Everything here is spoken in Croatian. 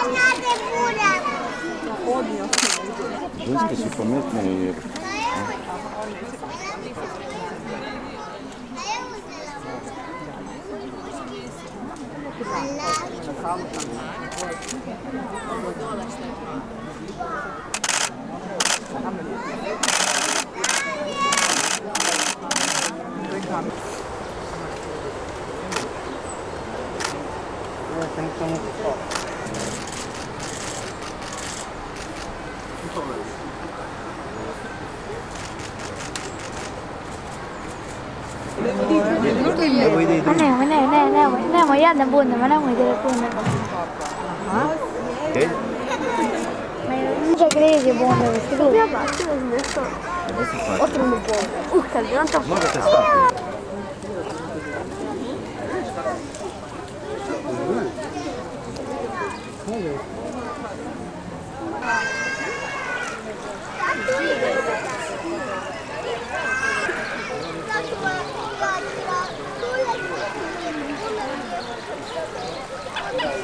Ženske su pametne i... Nemo jedne bundeve, nemojte da bundeve. Može grizi bundeve, stigli. Ja baš, nešto. Otrovno bol. Kad bi on to... Možete stati.